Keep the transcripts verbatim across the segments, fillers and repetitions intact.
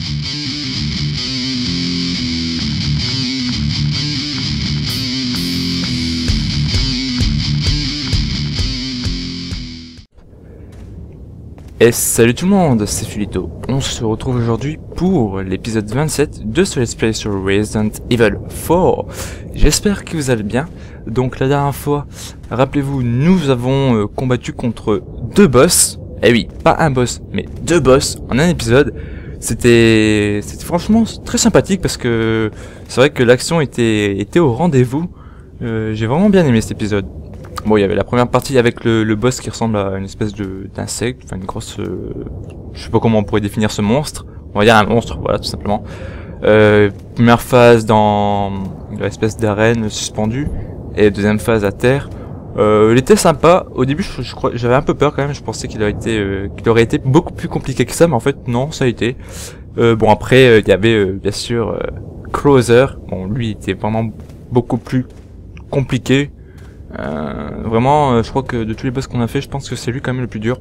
Et salut tout le monde, c'est Fulito. On se retrouve aujourd'hui pour l'épisode vingt-sept de ce let's play sur Resident Evil quatre. J'espère que vous allez bien. Donc la dernière fois, rappelez-vous, nous avons euh, combattu contre deux boss. Eh oui, pas un boss, mais deux boss en un épisode. C'était c'était franchement très sympathique parce que c'est vrai que l'action était, était au rendez-vous. Euh, J'ai vraiment bien aimé cet épisode. Bon, il y avait la première partie avec le, le boss qui ressemble à une espèce de d'insecte, enfin une grosse, euh, je sais pas comment on pourrait définir ce monstre. On va dire un monstre, voilà, tout simplement. Euh, première phase dans l'espèce d'arène suspendue et deuxième phase à terre. Euh, il était sympa. Au début, je, je crois, j'avais un peu peur quand même. Je pensais qu'il aurait été, euh, qu'il aurait été beaucoup plus compliqué que ça, mais en fait non, ça a été. Euh, bon après, euh, il y avait euh, bien sûr euh, Krauser. Bon, lui, il était vraiment beaucoup plus compliqué. Euh, vraiment, euh, je crois que de tous les boss qu'on a fait, je pense que c'est lui quand même le plus dur.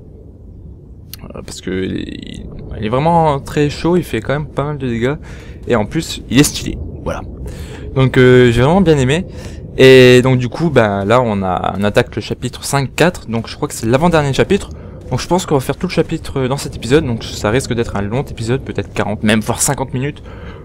Euh, parce que il, il est vraiment très chaud, il fait quand même pas mal de dégâts. Et en plus, il est stylé. Voilà. Donc euh, j'ai vraiment bien aimé. Et donc du coup, ben là on, a, on attaque le chapitre cinq quatre. Donc je crois que c'est l'avant-dernier chapitre. Donc je pense qu'on va faire tout le chapitre dans cet épisode. Donc ça risque d'être un long épisode, peut-être quarante, même voire cinquante minutes.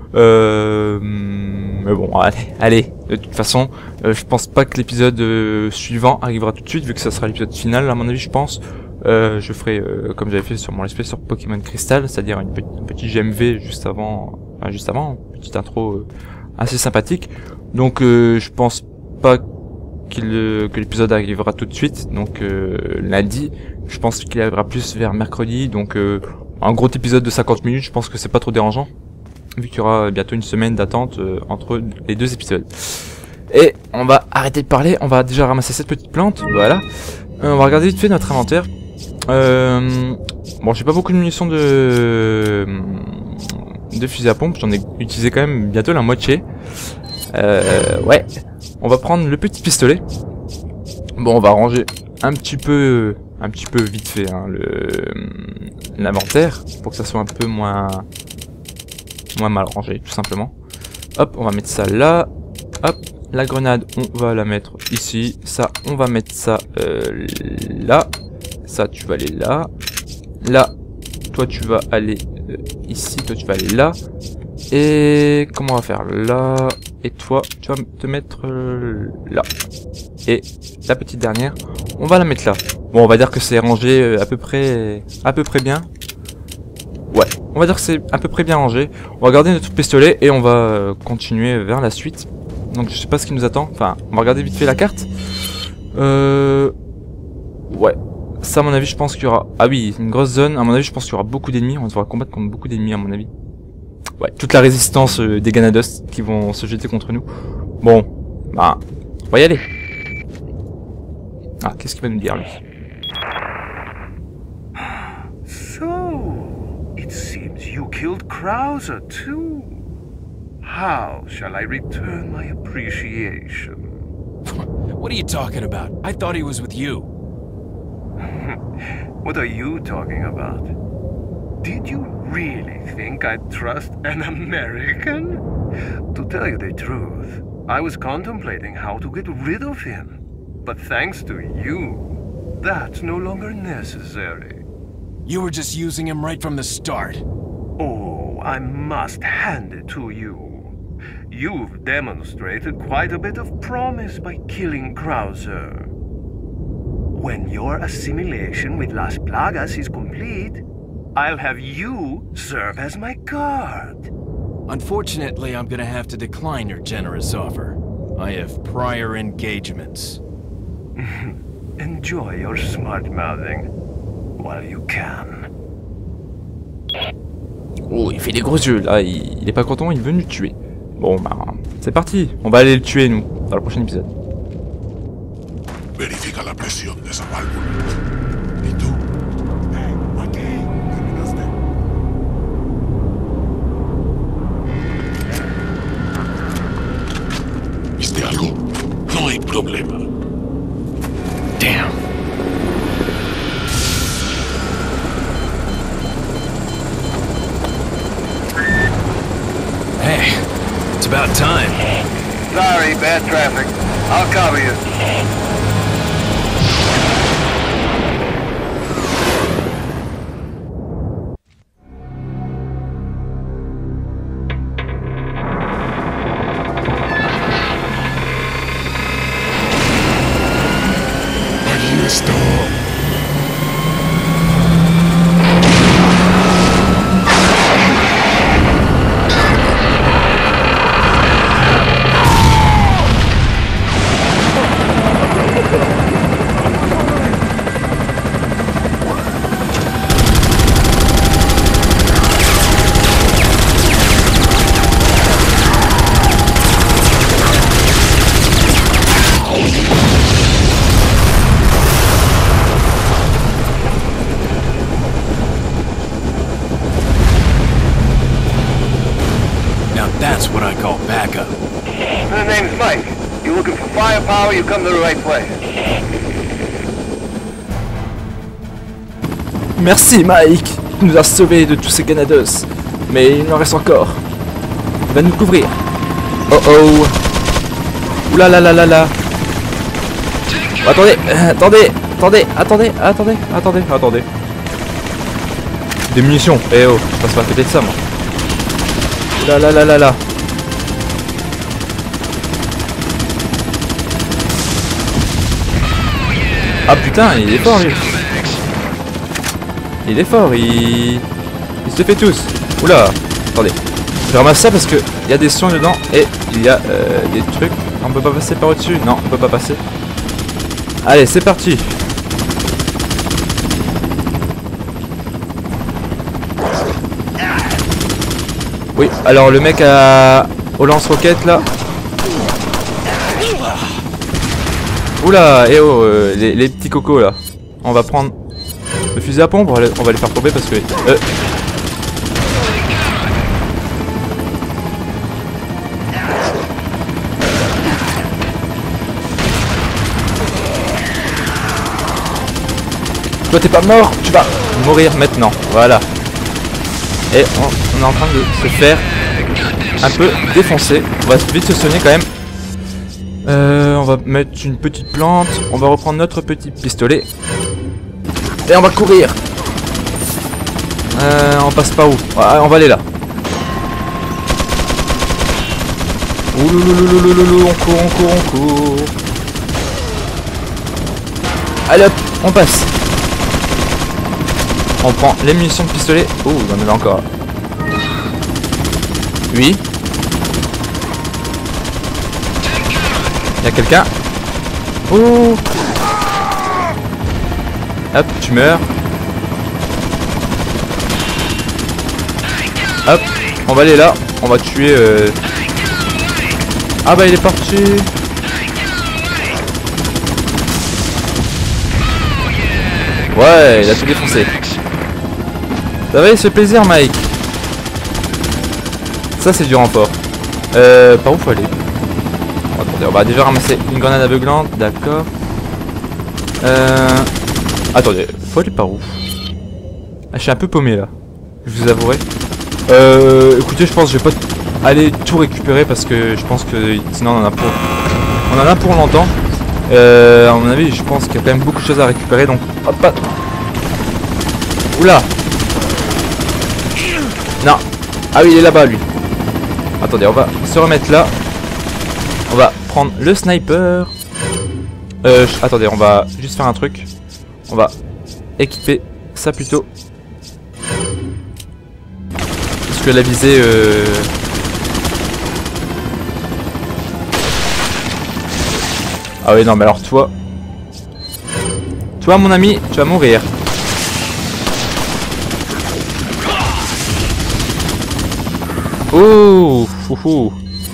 Euh, mais bon, allez, allez. De toute façon, euh, je pense pas que l'épisode euh, suivant arrivera tout de suite, vu que ça sera l'épisode final. À mon avis, je pense, euh, je ferai euh, comme j'avais fait sur mon let's play sur Pokémon Crystal, c'est-à-dire une petite, un petit G M V juste avant, enfin juste avant, une petite intro euh, assez sympathique. Donc, euh, je pense pas qu'il euh, que l'épisode arrivera tout de suite. Donc euh, lundi, je pense qu'il arrivera plus vers mercredi. Donc euh, un gros épisode de cinquante minutes, je pense que c'est pas trop dérangeant, vu qu'il y aura bientôt une semaine d'attente euh, entre les deux épisodes. Et on va arrêter de parler, on va déjà ramasser cette petite plante, voilà. Euh, on va regarder vite fait notre inventaire. Euh, bon, j'ai pas beaucoup de munitions de de fusil à pompe, j'en ai utilisé quand même bientôt la moitié. Euh, ouais, on va prendre le petit pistolet. Bon, on va ranger un petit peu, un petit peu vite fait hein, le l'inventaire pour que ça soit un peu moins moins mal rangé, tout simplement. Hop, on va mettre ça là. Hop, la grenade, on va la mettre ici. Ça, on va mettre ça euh, là. Ça, tu vas aller là. Là, toi, tu vas aller euh, ici. Toi, tu vas aller là. Et comment on va faire là? Et toi, tu vas te mettre euh, là. Et la petite dernière, on va la mettre là. Bon, on va dire que c'est rangé euh, à peu près, à peu près bien. Ouais, on va dire que c'est à peu près bien rangé. On va garder notre pistolet et on va euh, continuer vers la suite. Donc je sais pas ce qui nous attend. Enfin, on va regarder vite fait la carte. Euh... Ouais. Ça à mon avis je pense qu'il y aura... Ah oui, une grosse zone. À mon avis je pense qu'il y aura beaucoup d'ennemis. On devra combattre contre beaucoup d'ennemis à mon avis. Ouais, toute la résistance euh, des Ganados qui vont se jeter contre nous. Bon, bah, on va y aller. Ah, qu'est-ce qu'il va nous dire lui? It seems you killed Krauser too. How shall I return my appreciation? What are you talking about? I thought he was with you. What are you talking about? Did you really think I'd trust an American? To tell you the truth, I was contemplating how to get rid of him. But thanks to you, that's no longer necessary. You were just using him right from the start. Oh, I must hand it to you. You've demonstrated quite a bit of promise by killing Krauser. When your assimilation with Las Plagas is complete, I'll have you serve as my guard. Unfortunately, I'm gonna have to decline your generous offer. I have prior engagements. Enjoy your smart-mouthing. While you can. Oh, il fait des gros yeux là, il, il est pas content, il veut nous tuer. Bon bah, c'est parti, on va aller le tuer nous, dans le prochain épisode. Verifica la presión de esa válvula. ¿Y tú? Aquí. ¿Viste algo? No hay problema. Damn. It's about time. Sorry, bad traffic. I'll cover you. Ahí está. That's what I call backup. The name's Mike. You looking for firepower, you come to the right place. Merci Mike, tu nous as sauvés de tous ces Ganados. Mais il en reste encore. Il va nous couvrir. Oh oh. Oula la la la la. Oh, attendez, euh, attendez, attendez, attendez, attendez, attendez, attendez. Des munitions. Eh oh, je passe pas à côté de ça moi. Là là là là là. Ah putain, il est fort lui. Il est fort, il... Il se fait tous. Oula, attendez. Je ramasse ça parce que il y a des soins dedans et il y a euh, des trucs. On peut pas passer par au-dessus. Non, on peut pas passer. Allez, c'est parti. Oui, alors le mec à... au lance-roquette là. Oula, eh oh, euh, les, les petits cocos là. On va prendre le fusil à pompe, on va, le, on va les faire tomber parce que... Euh... Toi t'es pas mort, tu vas mourir maintenant, voilà. Et on, on est en train de se faire un peu défoncer. On va vite se soigner quand même. Euh, on va mettre une petite plante. On va reprendre notre petit pistolet. Et on va courir. Euh, on passe par où? Ah, on va aller là. Ouloulouloulouloulou, on court, on court, on court. Allez hop, on passe. On prend les munitions de pistolet. Oh, il y en avait encore. Oui. Il y a quelqu'un. Oh. Hop, tu meurs. Hop, on va aller là. On va tuer... Euh... Ah bah il est parti. Ouais, il a tout défoncé. Ça va, il se fait plaisir, Mike. Ça, c'est du renfort. Euh, par où faut aller? Bon, attendez, on va déjà ramasser une grenade aveuglante, d'accord. Euh... Attendez, faut aller par où? Ah, je suis un peu paumé, là. Je vous avouerai. Euh, écoutez, je pense que je vais pas aller tout récupérer parce que je pense que sinon on en a pour... On en a pour longtemps. Euh, à mon avis, je pense qu'il y a quand même beaucoup de choses à récupérer, donc... Hop, hop. Oula. Non. Ah oui, il est là-bas, lui. Attendez, on va se remettre là. On va prendre le sniper. Euh, je... Attendez, on va juste faire un truc. On va équiper ça plutôt. Parce que la visée... Euh... Ah oui, non, mais alors toi... Toi, mon ami, tu vas mourir. Oh, fouhou.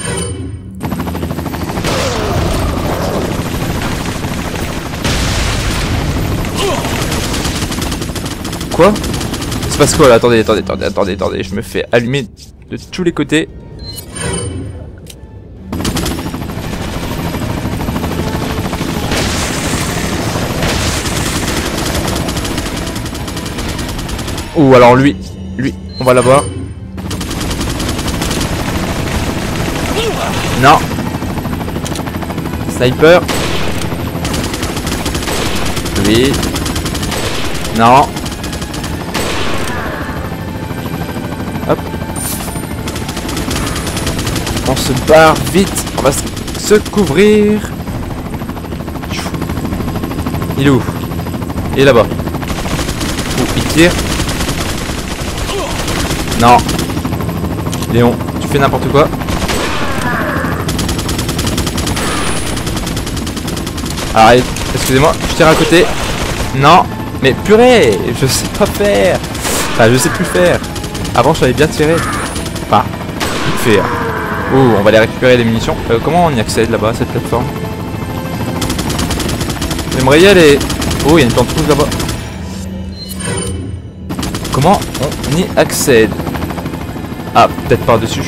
Quoi? Il se passe quoi là? Attendez, attendez, attendez, attendez, attendez, je me fais allumer de tous les côtés. Ou alors lui, lui, on va l'avoir. Non. Sniper. Oui. Non. Hop. On se barre vite. On va se couvrir. Il est où? Il est là-bas. Oh, il tire. Non. Léon, tu fais n'importe quoi. Arrête, excusez-moi, je tire à côté. Non, mais purée, je sais pas faire. Enfin, je sais plus faire. Avant, je savais bien tirer. Enfin, faire. Oh, on va aller récupérer les munitions. Euh, comment on y accède là-bas, à cette plateforme? J'aimerais y aller. Oh, il y a une plante rouge là-bas. Comment on y accède? Ah, peut-être par-dessus.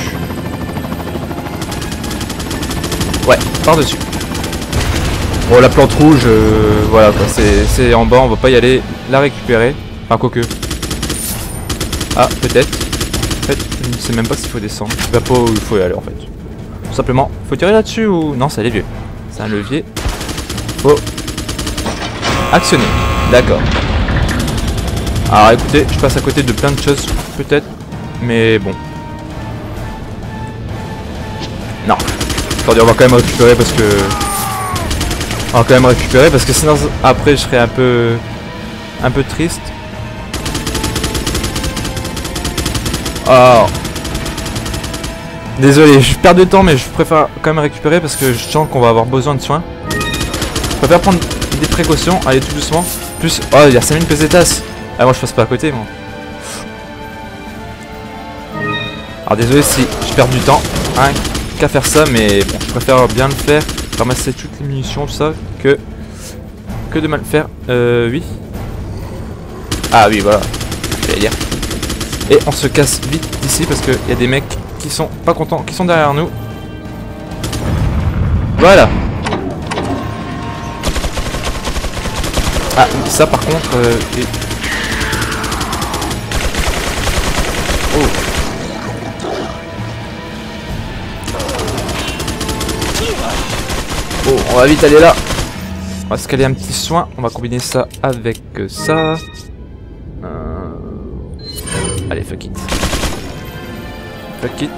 Ouais, par-dessus. Bon, la plante rouge, euh, voilà quoi, c'est en bas, on va pas y aller la récupérer. Enfin, quoique. Ah, peut-être. En fait, je ne sais même pas s'il faut descendre. Je sais pas où il faut y aller en fait. Tout simplement, faut tirer là-dessus ou... Non, c'est un levier. C'est un levier. Faut actionner. D'accord. Alors écoutez, je passe à côté de plein de choses, peut-être. Mais bon. Non. Attendez, on va quand même récupérer parce que... On va quand même récupérer parce que sinon après je serais un peu... Un peu triste. Oh. Désolé, je perds du temps mais je préfère quand même récupérer parce que je sens qu'on va avoir besoin de soins. Je préfère prendre des précautions, aller tout doucement. Plus... Oh, il y a cinq mille pesetas. Ah, moi je passe pas à côté moi. Alors désolé si je perds du temps, hein, qu'à faire ça, mais bon, je préfère bien le faire, ramasser toutes les munitions, tout ça, que que de mal faire. Euh, oui. Ah oui, voilà, j'allais dire. Et on se casse vite d'ici parce qu'il y a des mecs qui sont pas contents, qui sont derrière nous. Voilà. Ah, ça par contre... Euh, et... Oh. Oh, on va vite aller là. On va se caler un petit soin. On va combiner ça avec ça. Euh... Allez, fuck it. Fuck it.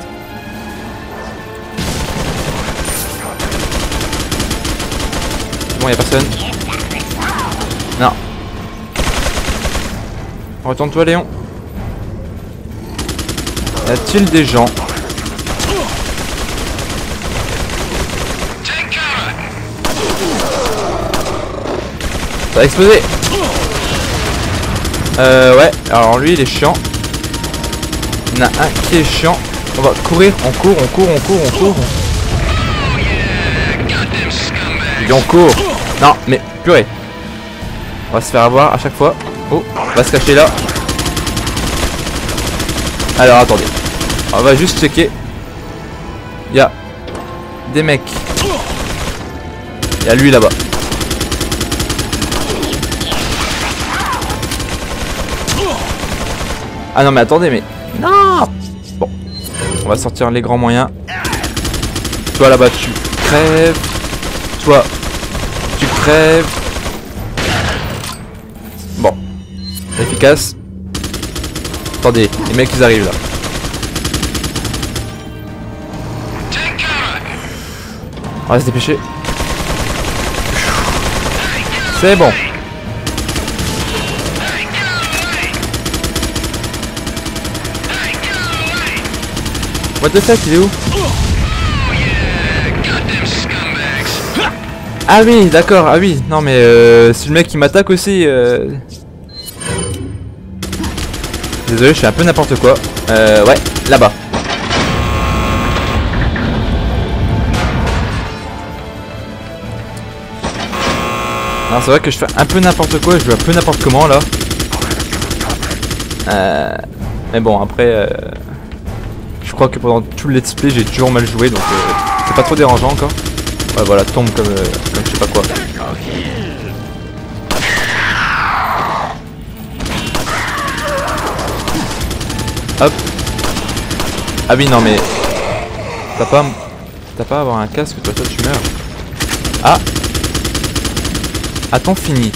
Bon, y'a personne. Non. Retourne-toi, Léon. Y a-t-il des gens? Ça va exploser. Euh ouais, alors lui il est chiant. Il y en a un qui est chiant. On va courir, on court, on court, on court, on court. Et on court. Non mais purée. On va se faire avoir à chaque fois. Oh, on va se cacher là. Alors attendez. On va juste checker. Il y a des mecs. Il y a lui là-bas. Ah non mais attendez mais... Non. Bon. On va sortir les grands moyens. Toi là-bas tu crèves. Toi tu crèves. Bon. Efficace. Attendez, les mecs ils arrivent là. On va se dépêcher. C'est bon. What the fuck, il est où? Ah oui, d'accord, ah oui. Non mais euh, si le mec il m'attaque aussi... Euh... Désolé, je fais un peu n'importe quoi. Euh, ouais, là-bas. Alors c'est vrai que je fais un peu n'importe quoi, je joue un peu n'importe comment là. Euh, mais bon, après... Euh... Je crois que pendant tout le let's play j'ai toujours mal joué donc euh, c'est pas trop dérangeant encore. Ouais voilà, tombe comme, euh, comme je sais pas quoi. Hop. Ah oui non mais... T'as pas... t'as pas à avoir un casque, toi, toi tu meurs. Ah. A-t-on fini?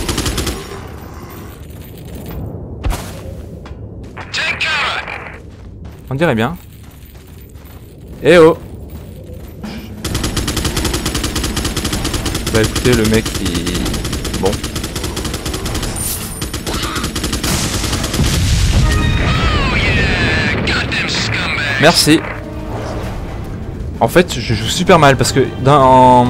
On dirait bien. Eh oh. Bah écoutez, le mec il... Bon. Merci. En fait, je joue super mal parce que dans...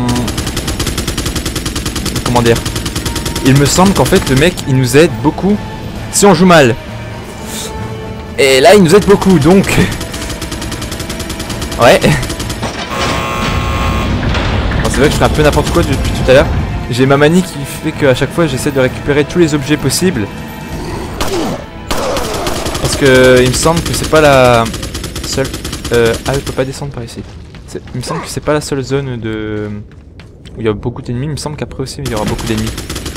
Comment dire? Il me semble qu'en fait, le mec, il nous aide beaucoup si on joue mal. Et là, il nous aide beaucoup, donc... Ouais. Bon, c'est vrai que je fais un peu n'importe quoi depuis tout à l'heure. J'ai ma manie qui fait qu'à chaque fois, j'essaie de récupérer tous les objets possibles. Parce que il me semble que c'est pas la seule... Euh, ah, je peux pas descendre par ici. Il me semble que c'est pas la seule zone de... où il y a beaucoup d'ennemis. Il me semble qu'après aussi, il y aura beaucoup d'ennemis.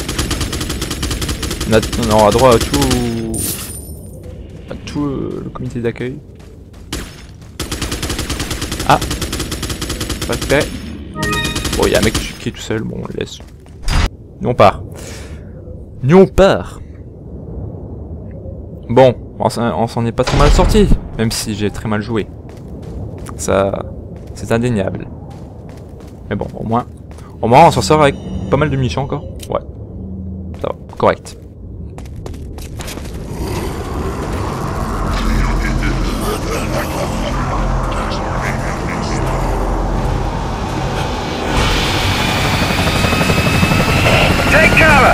On, on aura droit à tout... à tout euh, le comité d'accueil. Ah. Pas de fait. Bon, il y a un mec qui est tout seul. Bon, on le laisse. Nous on part. Nous on part. Bon, on s'en est pas trop mal sorti. Même si j'ai très mal joué. Ça... c'est indéniable. Mais bon, au moins... Au moins on s'en sort avec pas mal de munitions encore. Ouais. Ça va, correct. Take cover!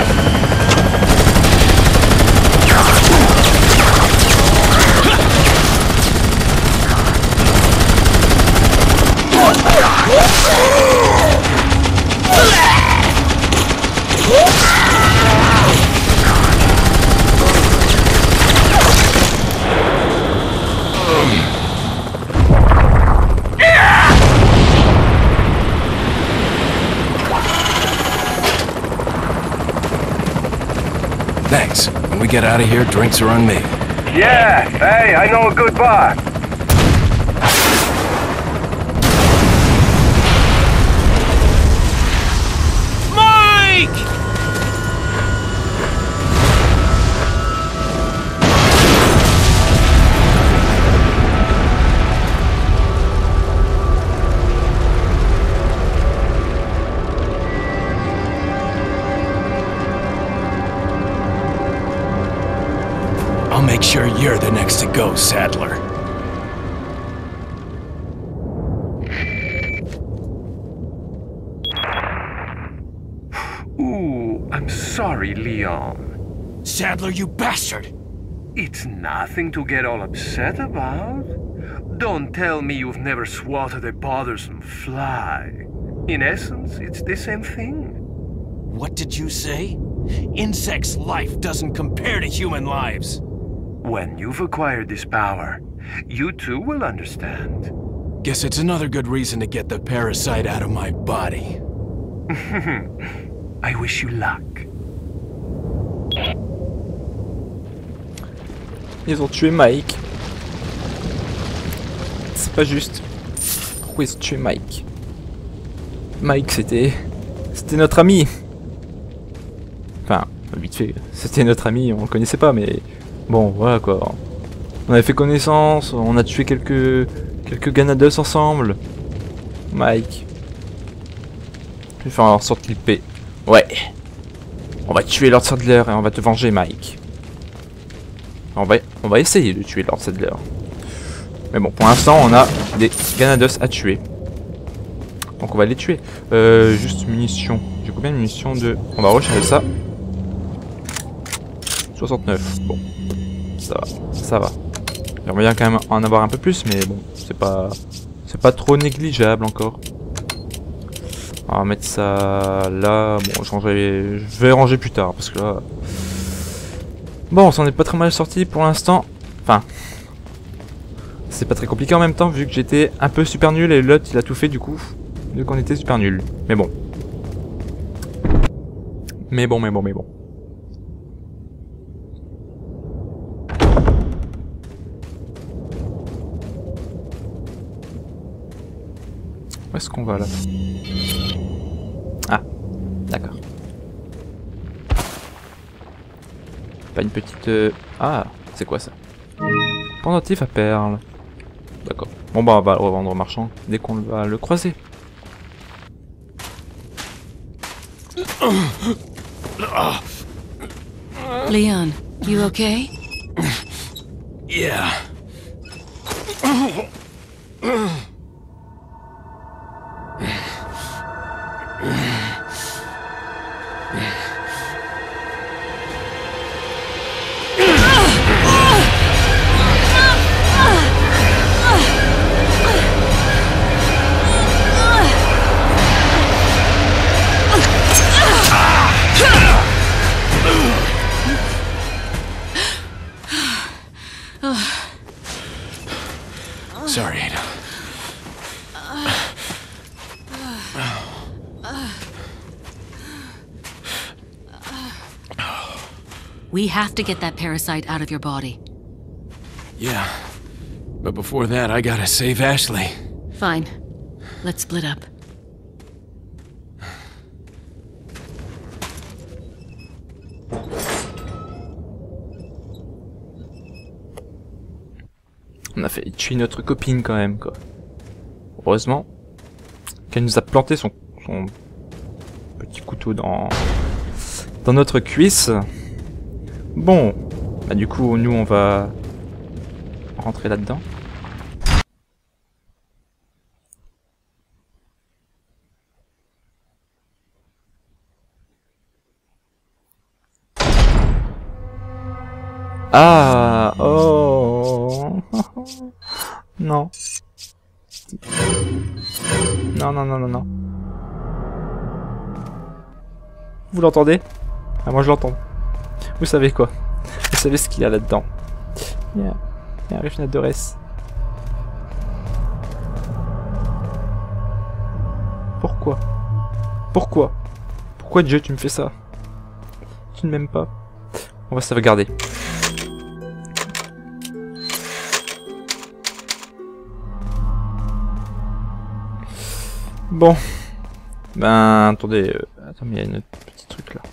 Thanks. When we get out of here, drinks are on me. Yeah, hey, I know a good bar. Mike! I'll make sure you're the next to go, Sadler. Ooh, I'm sorry, Leon. Sadler, you bastard! It's nothing to get all upset about. Don't tell me you've never swatted a bothersome fly. In essence, it's the same thing. What did you say? Insects' life doesn't compare to human lives. When you've acquired this power, you too will understand. Guess it's another good reason to get the parasite out of my body. I wish you luck. Ils ont tué Mike. C'est pas juste. Pourquoi ils ont tué Mike? Mike, c'était... C'était notre ami. Enfin, vite fait, c'était notre ami, on le connaissait pas, mais... Bon, voilà quoi. On avait fait connaissance, on a tué quelques... Quelques Ganados ensemble. Mike. Je vais faire en sorte qu'il paie. Ouais. On va tuer Lord Sadler et on va te venger, Mike. On va, on va essayer de tuer Lord Sadler. Mais bon, pour l'instant, on a des Ganados à tuer. Donc on va les tuer. Euh, juste munitions. J'ai combien de munitions de... On va recharger ça. soixante-neuf. Bon. Ça va. Ça va. J'aimerais bien quand même en avoir un peu plus, mais bon. C'est pas... C'est pas trop négligeable encore. On va mettre ça là. Bon, je, rangerai... je vais ranger plus tard, parce que là... Bon, on s'en est pas très mal sorti pour l'instant. Enfin... C'est pas très compliqué en même temps, vu que j'étais un peu super nul et l'autre il a tout fait du coup. Vu qu'on était super nul. Mais bon. Mais bon, mais bon, mais bon. est-ce qu'on va là? Ah, d'accord. Pas une petite... Euh... Ah, c'est quoi ça? Pendentif à perles. D'accord. Bon bah on va le revendre au marchand dès qu'on va le croiser. Leon, you okay? Yeah. Sorry, Ada. We have to get that parasite out of your body. Yeah. But before that, I gotta save Ashley. Fine. Let's split up. On a fait tuer notre copine quand même, quoi. Heureusement qu'elle nous a planté son, son petit couteau dans, dans notre cuisse. Bon, bah du coup, nous on va rentrer là-dedans. Ah, oh, non, non, non, non, non, non. Vous l'entendez? Ah, moi je l'entends. Vous savez quoi? Vous savez ce qu'il y a là-dedans? Il y a, il y a un Refinat de Res. Pourquoi? Pourquoi? Pourquoi Dieu tu me fais ça? Tu ne m'aimes pas? On va sauvegarder. Bon. Ben, attendez. Euh, attends, mais il y a une autre petit truc là.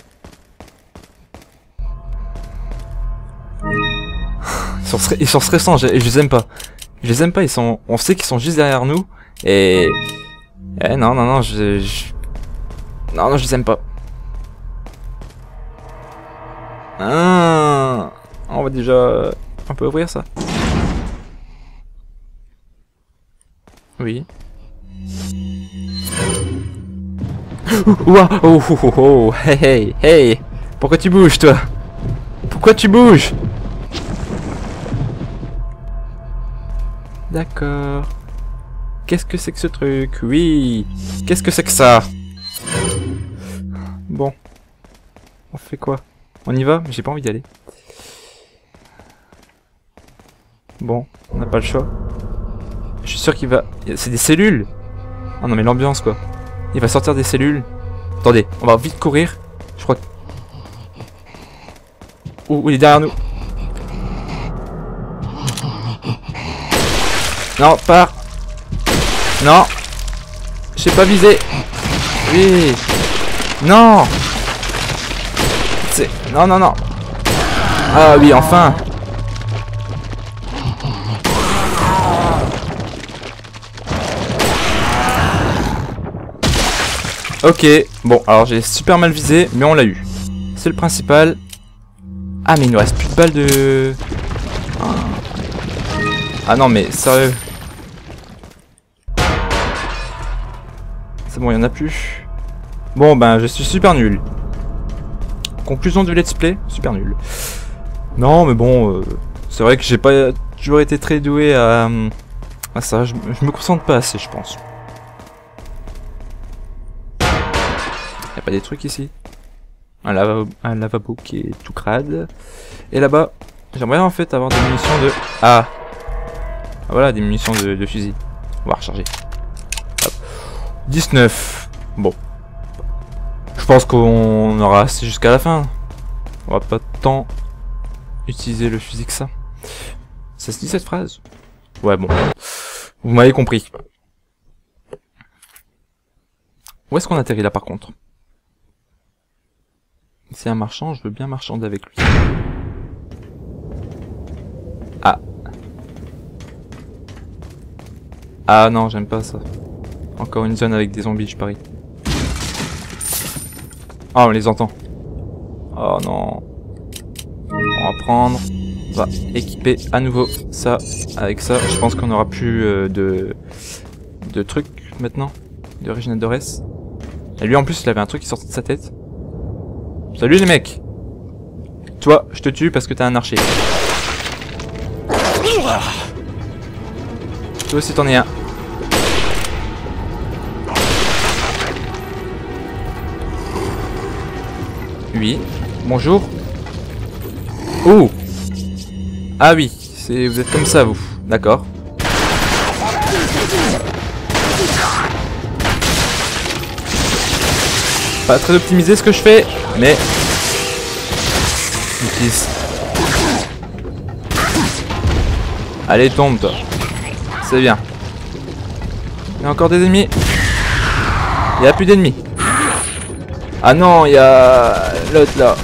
Ils sont, ils sont stressants, je, je les aime pas. Je les aime pas, ils sont... On sait qu'ils sont juste derrière nous. Et... Eh non, non, non, je... je... Non, non, je les aime pas. Ah, on va déjà un peu ouvrir ça. Oui. Ouah, oh, oh, oh, oh, hey, hey, hey. Pourquoi tu bouges, toi? Pourquoi tu bouges? D'accord. Qu'est-ce que c'est que ce truc? Oui. Qu'est-ce que c'est que ça? Bon. On fait quoi? On y va? J'ai pas envie d'y aller. Bon, on n'a pas le choix. Je suis sûr qu'il va... C'est des cellules! Ah non mais l'ambiance quoi. Il va sortir des cellules. Attendez, on va vite courir. Je crois que... Ouh, il est derrière nous. Non, pars. Non. J'ai pas visé. Oui. Non. C'est... Non, non, non. Ah oui, enfin. Ok, bon, alors j'ai super mal visé, mais on l'a eu. C'est le principal. Ah, mais il nous reste plus de balles de... Ah non, mais sérieux. C'est bon, il y en a plus. Bon, ben, je suis super nul. Conclusion du let's play, super nul. Non, mais bon, euh, c'est vrai que j'ai pas toujours été très doué à, à ça. Je, je me concentre pas assez, je pense. Y'a pas des trucs ici? Un lavabo, un lavabo qui est tout crade. Et là-bas, j'aimerais en fait avoir des munitions de... Ah, ah voilà, des munitions de, de fusil. On va recharger. Hop. dix-neuf. Bon. Je pense qu'on aura assez jusqu'à la fin. On va pas tant utiliser le fusil que ça. Ça se dit cette phrase? Ouais, bon. Vous m'avez compris. Où est-ce qu'on atterrit là par contre? C'est un marchand, je veux bien marchander avec lui. Ah. Ah non, j'aime pas ça. Encore une zone avec des zombies, je parie. Ah, on les entend. Oh non. On va prendre... On va équiper à nouveau ça avec ça. Je pense qu'on aura plus euh, de... de trucs maintenant. De Reginaldores. Et lui en plus, il avait un truc qui sortait de sa tête. Salut les mecs. Toi, je te tue parce que t'es un archer. Toi aussi t'en es un. Oui. Bonjour. Oh. Ah oui, c'est vous êtes comme ça vous. D'accord. Pas très optimisé ce que je fais, mais j'utilise. Allez, tombe toi. C'est bien. Il y a encore des ennemis. Il n'y a plus d'ennemis. Ah non, il y a l'autre là.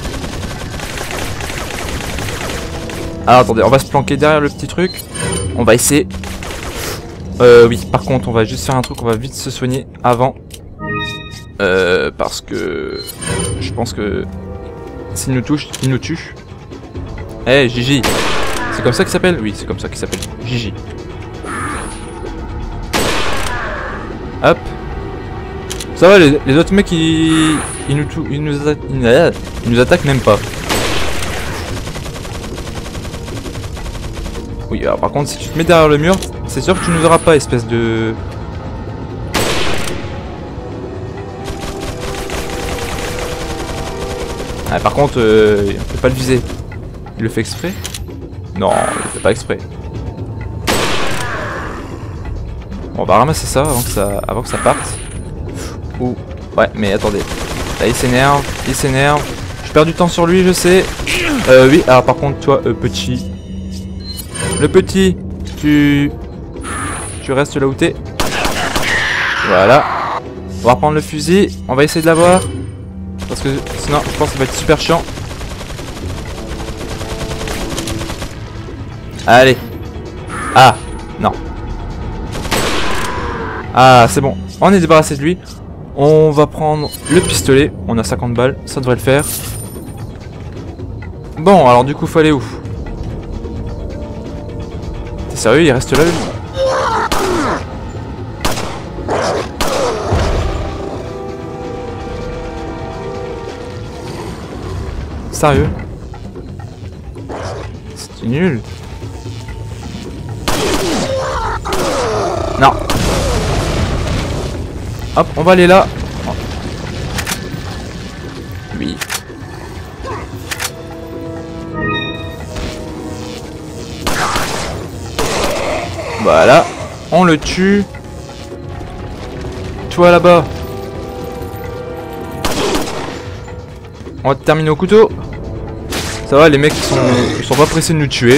Alors attendez, on va se planquer derrière le petit truc. On va essayer. Euh oui, par contre, on va juste faire un truc, on va vite se soigner avant. Euh, parce que je pense que s'il nous touche, il nous tue. Eh, hey, Gigi. C'est comme ça qu'il s'appelle? Oui, c'est comme ça qu'il s'appelle. Gigi. Hop. Ça va, les, les autres mecs, ils, ils, nous, ils, nous atta ils, ils nous attaquent même pas. Oui, alors par contre, si tu te mets derrière le mur, c'est sûr que tu nous auras pas, espèce de... Ah, par contre, euh, on peut pas le viser. Il le fait exprès? Non, il le fait pas exprès. Bon, on va ramasser ça avant que ça, avant que ça parte. Ouh, ouais, mais attendez. Là, il s'énerve, il s'énerve. Je perds du temps sur lui, je sais. Euh, oui, alors par contre, toi, euh, petit. Le petit, tu... Tu restes là où t'es. Voilà. On va reprendre le fusil. On va essayer de l'avoir. Parce que sinon, je pense que ça va être super chiant. Allez. Ah, non. Ah, c'est bon. On est débarrassé de lui. On va prendre le pistolet. On a cinquante balles, ça devrait le faire. Bon, alors du coup, faut aller où? T'es sérieux, il reste là lui? Sérieux? C'est nul. Non. Hop, on va aller là. Oui. Voilà. On le tue. Toi là-bas. On va terminer au couteau. Ça va, les mecs ils sont, ils sont pas pressés de nous tuer.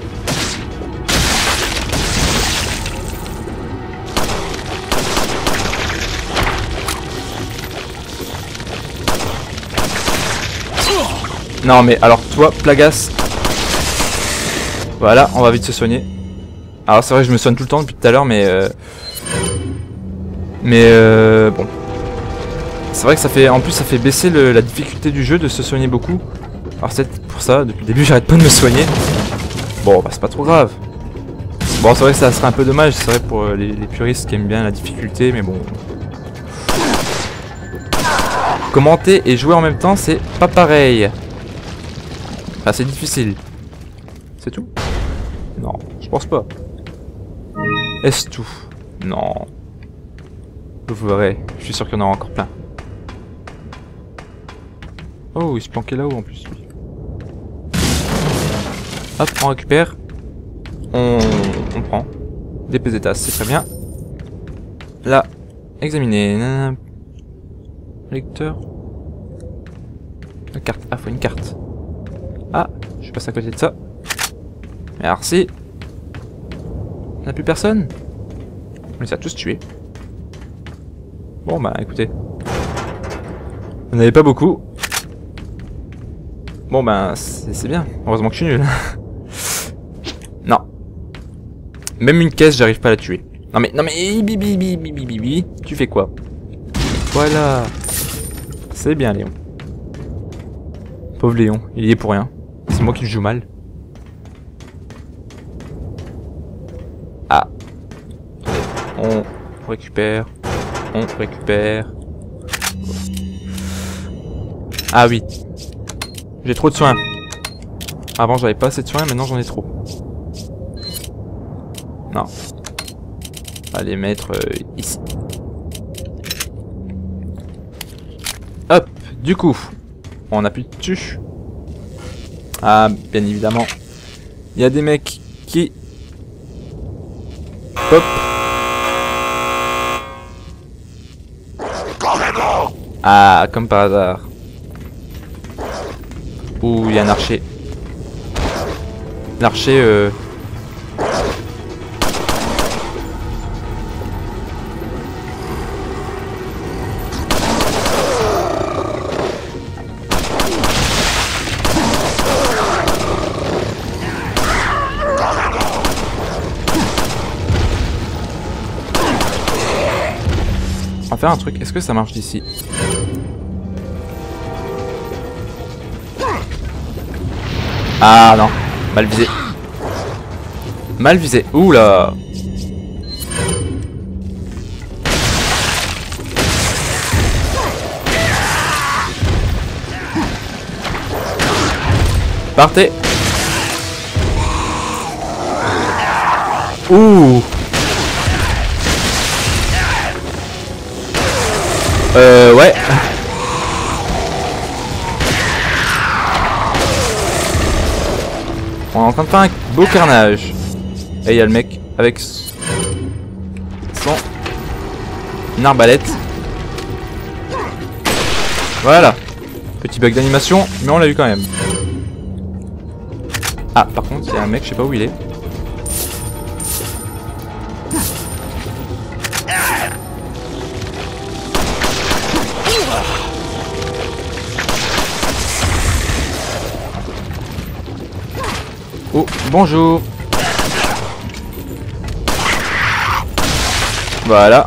Non mais alors toi, Plagas. Voilà, on va vite se soigner. Alors c'est vrai que je me soigne tout le temps depuis tout à l'heure, mais euh... mais euh... bon. C'est vrai que ça fait, en plus ça fait baisser le, la difficulté du jeu de se soigner beaucoup. Alors c'est pour ça, depuis le début j'arrête pas de me soigner. Bon bah c'est pas trop grave. Bon c'est vrai que ça serait un peu dommage, c'est vrai pour les, les puristes qui aiment bien la difficulté, mais bon. Commenter et jouer en même temps c'est pas pareil. Enfin c'est difficile. C'est tout? Non, je pense pas. Est-ce tout? Non. Vous verrez, je suis sûr qu'il y en aura encore plein. Oh, il se planquait là-haut en plus lui. Hop, on récupère. On, on prend. Des pesetas, c'est très bien. Là, examiner. Nanana. Lecteur. La carte. Ah, faut une carte. Ah, je passe à côté de ça. Merci. On n'a plus personne? On les a tous tués. Bon bah écoutez. On n'avait pas beaucoup. Bon ben, c'est bien. Heureusement que je suis nul. Non. Même une caisse, j'arrive pas à la tuer. Non mais, non mais, bibi, bibi, bibi, bibi, tu fais quoi? Voilà. C'est bien, Léon. Pauvre Léon, il y est pour rien. C'est moi qui le joue mal. Ah. On récupère. On récupère. Ah oui. J'ai trop de soins. Avant j'avais pas assez de soins, maintenant j'en ai trop. Non. On va les mettre euh, ici. Hop. Du coup, on a plus de tuches. Ah, bien évidemment. Il y a des mecs qui... Hop. Ah, comme par hasard. Ouh, il y a un archer. L'archer, euh... on va faire un truc, est-ce que ça marche d'ici? Ah non, mal visé. Mal visé, ouh là. Partez. Ouh. Euh, ouais. On est en train de faire un beau carnage. Et il y a le mec avec son arbalète. Voilà. Petit bug d'animation, mais on l'a eu quand même. Ah, par contre, il y a un mec, je sais pas où il est. Oh, bonjour. Voilà.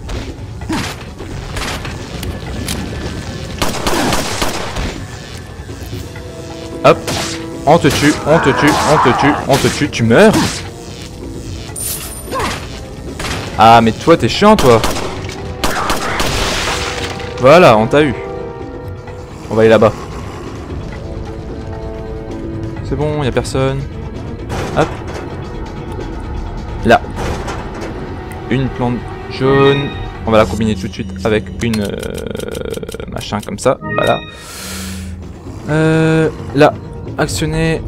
Hop. On te tue, on te tue, on te tue, on te tue, tu meurs. Ah, mais toi, t'es chiant, toi. Voilà, on t'a eu. On va aller là-bas. C'est bon, y a personne. Hop. Là. Une plante jaune. On va la combiner tout de suite avec une... Euh, machin comme ça. Voilà. Euh, là. Actionner.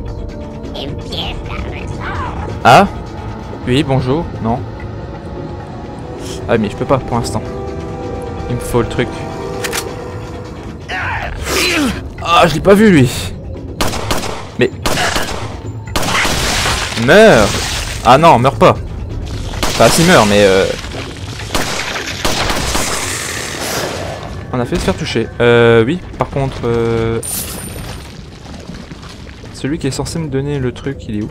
Ah. Oui, bonjour. Non. Ah, mais je peux pas pour l'instant. Il me faut le truc. Ah, je l'ai pas vu, lui. Mais... Meurs. Ah non, meurs pas. Enfin, si meurt, mais... Euh... On a fait se faire toucher. Euh, oui, par contre... Euh... Celui qui est censé me donner le truc, il est où?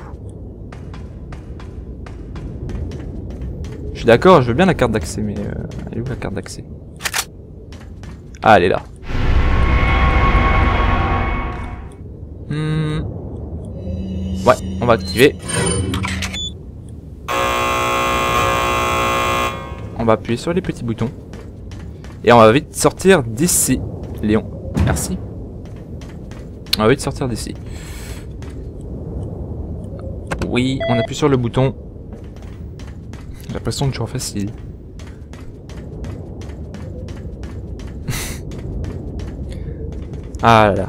Je suis d'accord, je veux bien la carte d'accès, mais... Euh... Elle est où la carte d'accès? Ah, elle est là. Hmm... Ouais, on va activer. On va appuyer sur les petits boutons. Et on va vite sortir d'ici. Léon, merci. On va vite sortir d'ici. Oui, on appuie sur le bouton. J'ai l'impression que je suis en facile. Ah là là.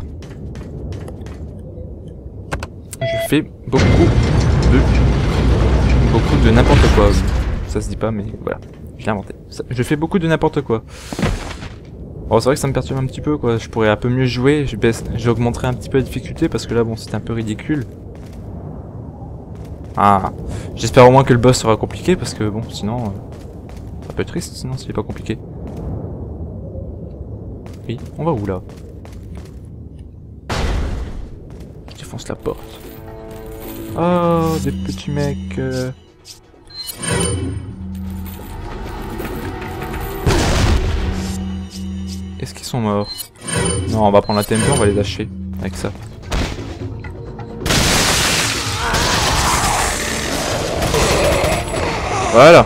Je fais beaucoup de... Beaucoup de n'importe quoi. Ça se dit pas, mais voilà. Je l'ai inventé. Ça, je fais beaucoup de n'importe quoi. Bon, c'est vrai que ça me perturbe un petit peu, quoi. Je pourrais un peu mieux jouer. Je baisse, j'augmenterai un petit peu la difficulté parce que là, bon, c'était un peu ridicule. Ah, j'espère au moins que le boss sera compliqué parce que bon, sinon, euh, ça peut être triste sinon s'il est pas compliqué. Oui, on va où là? Je défonce la porte. Oh, des petits mecs. Euh... Est-ce qu'ils sont morts? Non, on va prendre la T M P, on va les lâcher avec ça. Voilà.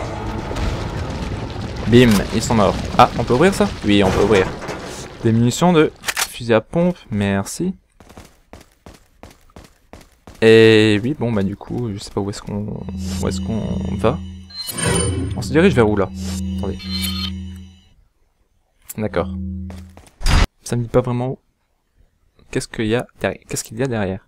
Bim, ils sont morts. Ah, on peut ouvrir ça? Oui, on peut ouvrir. Des munitions de fusil à pompe, merci. Et oui, bon bah du coup, je sais pas où est-ce qu'on où est-ce qu'on va. On se dirige vers où là? Attendez. D'accord. Ça me dit pas vraiment où. Qu'est-ce qu'il y a derrière? Qu'est-ce qu'il y a derrière?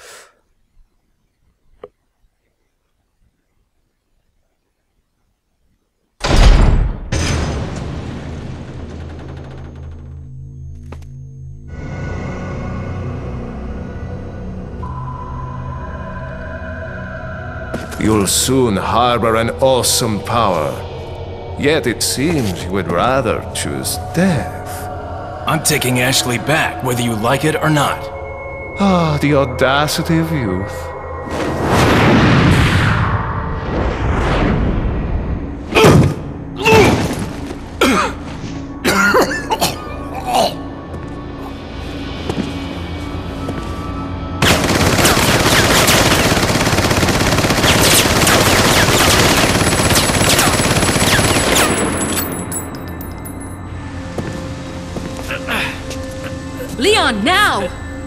You'll soon harbor an awesome power. Yet it seems you would rather choose death. I'm taking Ashley back, whether you like it or not. Ah, the audacity of youth. Leon, now!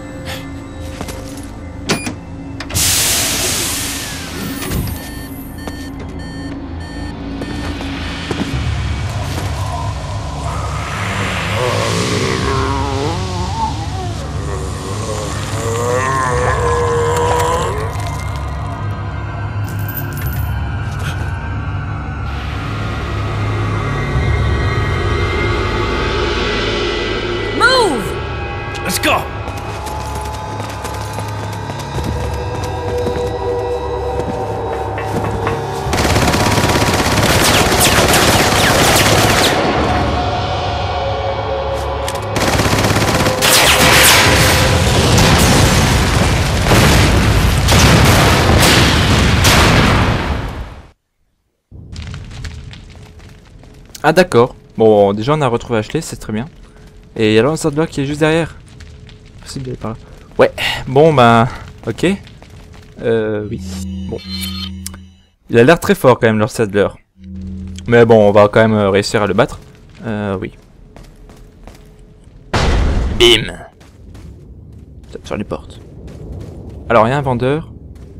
Let's go! Ah d'accord. Bon, déjà on a retrouvé Ashley, c'est très bien. Et il y a l'autre là qui est juste derrière. Possible d'aller par là. Ouais, bon bah... Ok. Euh... Oui. Bon. Il a l'air très fort quand même, leur Sadler. Mais bon, on va quand même réussir à le battre. Euh... Oui. Bim. Tape sur les portes. Alors, il y a un vendeur.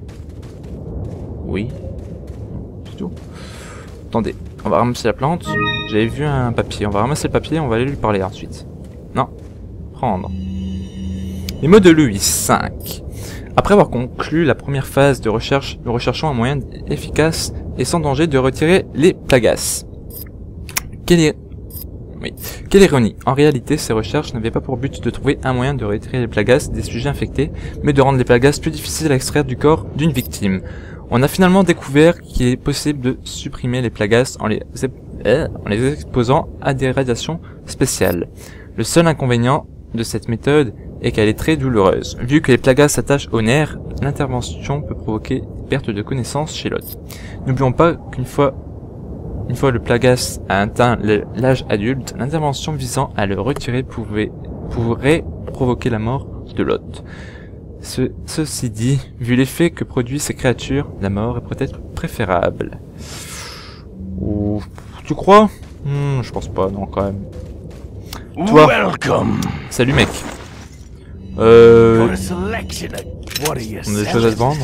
Oui. C'est tout. Attendez, on va ramasser la plante. J'avais vu un papier. On va ramasser le papier, on va aller lui parler ensuite. Non. Prendre. Les mots de Louis cinq. Après avoir conclu la première phase de recherche, nous recherchons un moyen efficace et sans danger de retirer les plagas. Quelle, est... oui. Quelle ironie. En réalité, ces recherches n'avaient pas pour but de trouver un moyen de retirer les plagas des sujets infectés, mais de rendre les plagas plus difficiles à extraire du corps d'une victime. On a finalement découvert qu'il est possible de supprimer les plagas en les, euh, en les exposant à des radiations spéciales. Le seul inconvénient de cette méthode est qu'elle est très douloureuse. Vu que les plagas s'attachent aux nerfs, l'intervention peut provoquer perte de connaissance chez l'hôte. N'oublions pas qu'une fois, une fois le plagas a atteint l'âge adulte, l'intervention visant à le retirer pouvait, pourrait provoquer la mort de l'hôte. Ce, ceci dit, vu l'effet que produisent ces créatures, la mort est peut-être préférable. Ou, tu crois? hmm, Je pense pas, non quand même. Toi. Welcome. Salut mec. Euh... For a selection of what are you On a des choses à se vendre.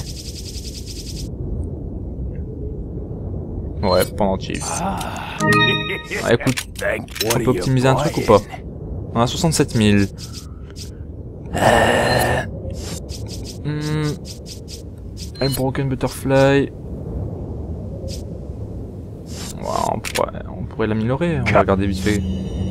Ouais, pendentif. Ah, écoute, on peut optimiser un truc ou pas? On a soixante-sept mille. Euh... Hmm... Broken Butterfly. Ouais, on pourrait, on pourrait l'améliorer. On va regarder vite fait.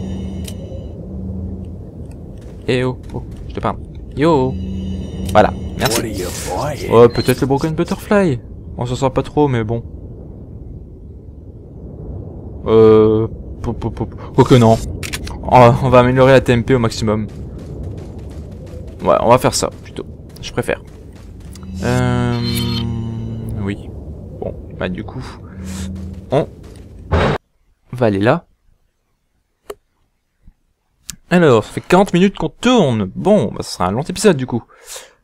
Eh oh, oh, je te parle. Yo. Voilà, merci. Oh, peut-être le Broken Butterfly. On s'en sort pas trop, mais bon. Euh... Quoique non. On va améliorer la T M P au maximum. Ouais, on va faire ça, plutôt. Je préfère. Euh... Oui. Bon, bah du coup... On va aller là. Alors, ça fait quarante minutes qu'on tourne. Bon, bah ça sera un long épisode du coup.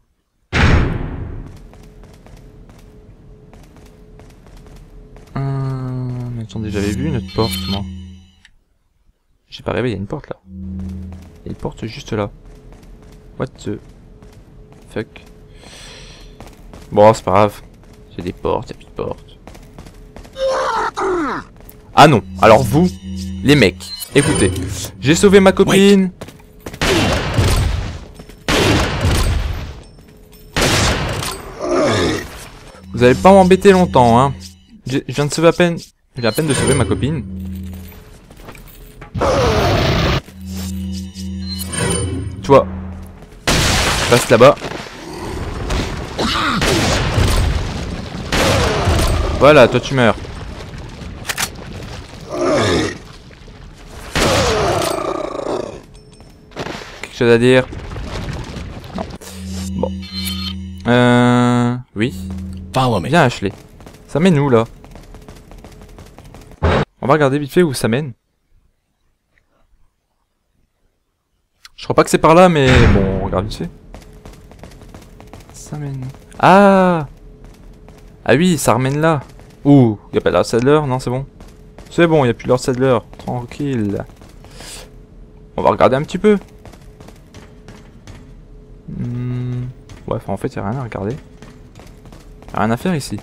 Hum, attendez, j'avais vu notre porte, moi. J'ai pas rêvé, il y a une porte là. Il y a une porte juste là. What the fuck. Bon, c'est pas grave. J'ai des portes, il y a plus de portes. Ah non, alors vous, les mecs, écoutez. J'ai sauvé ma copine. Vous allez pas m'embêter longtemps, hein. Je viens de sauver à peine... J'ai à peine de sauver ma copine. Toi, passe là-bas. Voilà, toi tu meurs. Quelque chose à dire? Non. Bon. Euh... Oui. Follow me. Viens Ashley. Ça mène où là? On va regarder vite fait où ça mène. Je crois pas que c'est par là, mais bon, on regarde vite fait. Ça mène... Ah Ah oui, ça ramène là. Ouh, y'a pas de Lord Saddler? Non, c'est bon. C'est bon, y'a plus de Lord Saddler. Tranquille. On va regarder un petit peu. Hmm... Ouais, enfin, en fait, y'a rien à regarder. Y'a rien à faire ici.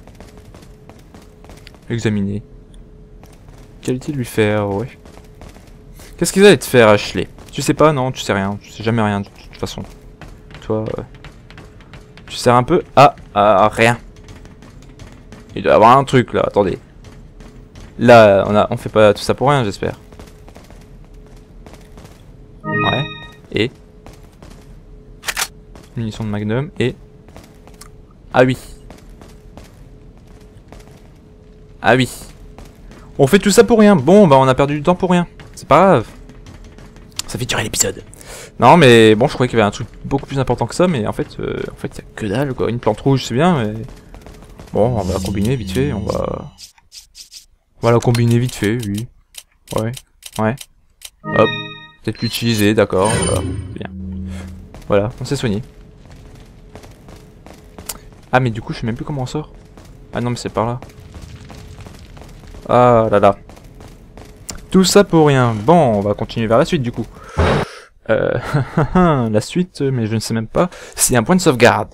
Examiner. Qualité de lui faire, ouais. Qu'est-ce qu'ils allaient te faire, Ashley? Tu sais pas? Non, tu sais rien. Tu sais jamais rien, de toute façon. Toi, euh, tu sers un peu à, à rien. Il doit y avoir un truc, là. Attendez. Là, on a, on fait pas tout ça pour rien, j'espère. Ouais. Et... munitions de Magnum, et... Ah oui. Ah oui. On fait tout ça pour rien. Bon, bah on a perdu du temps pour rien. C'est pas grave. Ça fait durer l'épisode. Non, mais bon, je croyais qu'il y avait un truc beaucoup plus important que ça, mais en fait, euh, en fait, il y a que dalle, quoi. Une plante rouge, c'est bien, mais... Bon, on va la combiner vite fait, on va... On va la combiner vite fait, oui. Ouais, ouais. Hop. Peut-être l'utiliser, d'accord, voilà. Bien. Voilà, on s'est soigné. Ah, mais du coup, je sais même plus comment on sort. Ah non, mais c'est par là. Ah là là. Tout ça pour rien. Bon, on va continuer vers la suite du coup. Euh, la suite, mais je ne sais même pas s'il y a un point de sauvegarde.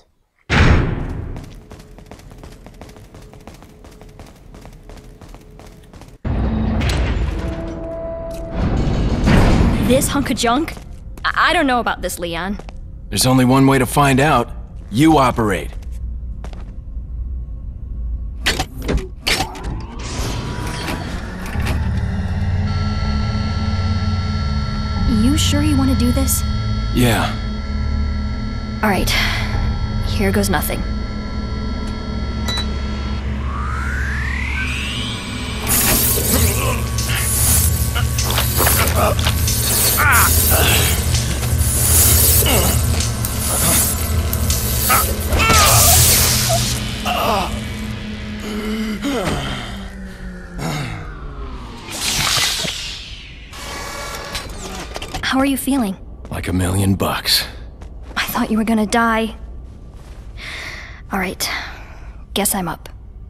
This hunk of junk? I, I don't know about this, Leon. There's only one way to find out. You operate. You sure you want to do this? Yeah. Alright. Here goes nothing. How are you feeling? Like a million bucks. I thought you were gonna die. Alright. Guess I'm up.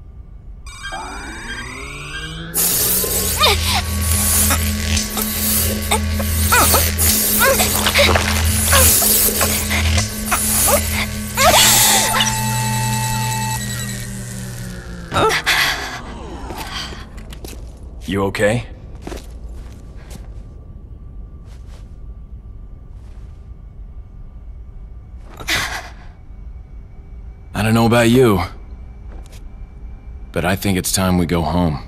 You okay? I don't know about you, but I think it's time we go home.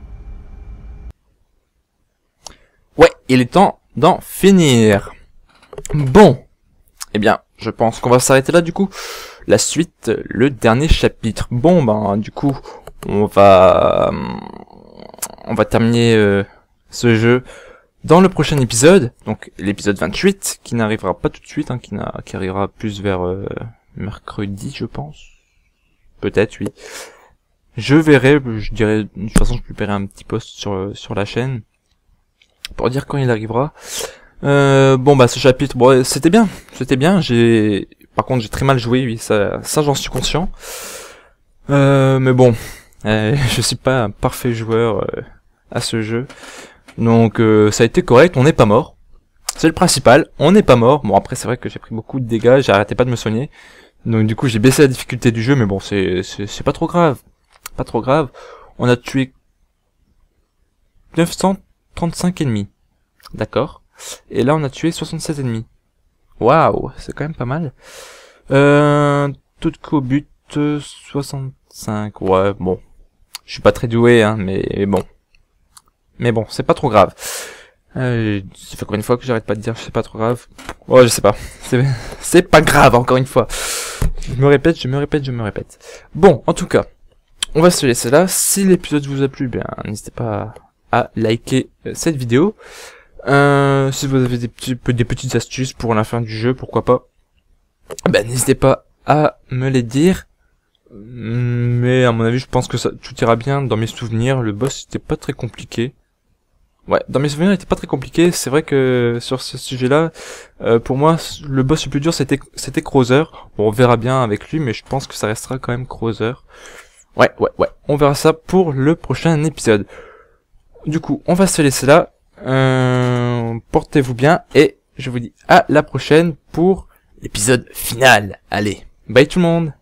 Ouais, il est temps d'en finir. Bon, eh bien, je pense qu'on va s'arrêter là du coup. La suite, le dernier chapitre. Bon, ben, du coup, on va, on va terminer euh, ce jeu dans le prochain épisode, donc l'épisode vingt-huit, qui n'arrivera pas tout de suite, hein, qui, qui arrivera plus vers euh, mercredi, je pense. Peut-être, oui. Je verrai, je dirais, de toute façon, je publierai un petit post sur sur la chaîne pour dire quand il arrivera. Euh, bon bah ce chapitre, bon, c'était bien, c'était bien. J'ai, par contre, j'ai très mal joué, oui, ça, ça j'en suis conscient. Euh, mais bon, euh, je suis pas un parfait joueur euh, à ce jeu, donc euh, ça a été correct. On n'est pas mort, c'est le principal. On n'est pas mort. Bon après, c'est vrai que j'ai pris beaucoup de dégâts, j'ai arrêté pas de me soigner, donc du coup j'ai baissé la difficulté du jeu, mais bon, c'est c'est, c'est pas trop grave. Pas trop grave. On a tué neuf cent trente-cinq ennemis. D'accord. Et là, on a tué soixante-sept ennemis. Waouh, c'est quand même pas mal. Euh, tout co but soixante-cinq. Ouais, bon. Je suis pas très doué, hein, mais bon. Mais bon, c'est pas trop grave. Euh, ça fait combien de fois que j'arrête pas de dire c'est pas trop grave? Oh, je sais pas. C'est, c'est pas grave, encore une fois. Je me répète, je me répète, je me répète. Bon, en tout cas. On va se laisser là. Si l'épisode vous a plu, bien n'hésitez pas à liker cette vidéo. Euh, si vous avez des, petits, des petites astuces pour la fin du jeu, pourquoi pas, ben n'hésitez pas à me les dire. Mais à mon avis, je pense que ça tout ira bien. Dans mes souvenirs, le boss était pas très compliqué. Ouais, dans mes souvenirs, il était pas très compliqué. C'est vrai que sur ce sujet-là, euh, pour moi, le boss le plus dur, c'était c'était Krauser. Bon, on verra bien avec lui, mais je pense que ça restera quand même Krauser. Ouais, ouais, ouais. On verra ça pour le prochain épisode. Du coup, on va se laisser là. Euh, portez-vous bien et je vous dis à la prochaine pour l'épisode final. Allez, bye tout le monde.